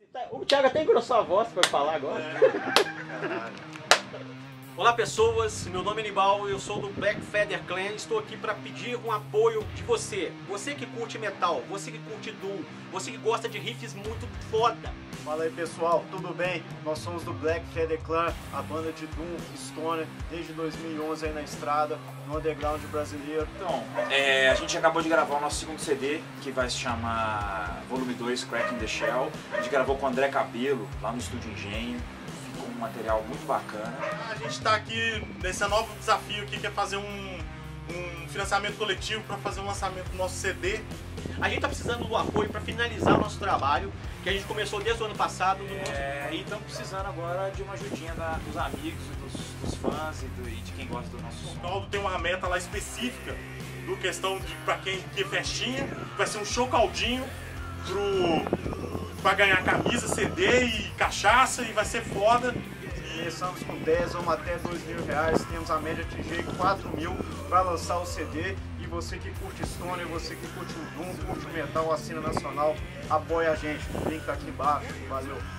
O Thiago até engrossou a voz pra falar agora. Olá pessoas, meu nome é Nibal, eu sou do Black Feather Clan. Estou aqui para pedir um apoio de você. Você que curte metal, você que curte Doom, você que gosta de riffs muito foda. Fala aí pessoal, tudo bem? Nós somos do Black Feather Clan, a banda de Doom, Stoner, desde 2011 aí na estrada, no underground brasileiro. Então, a gente acabou de gravar o nosso segundo CD, que vai se chamar Volume 2, Cracking the Shell. A gente gravou com o André Cabelo, lá no Estúdio Engenho. Ficou um material muito bacana. A gente está aqui nesse novo desafio aqui, que é fazer um financiamento coletivo para fazer o lançamento do nosso CD. A gente está precisando do apoio para finalizar o nosso trabalho, que a gente começou desde o ano passado. E estamos precisando agora de uma ajudinha dos amigos, dos fãs e de quem gosta do nosso som. O Caldo tem uma meta lá específica, do questão de para quem quer festinha, vai ser um show caldinho para ganhar camisa, CD e cachaça, e vai ser foda. Começamos com 10, vamos até R$2.000, temos a média de atingir 4.000 para lançar o CD. E você que curte Stoner, você que curte o Doom, curte o metal, a cena nacional, apoia a gente, o link tá aqui embaixo, valeu!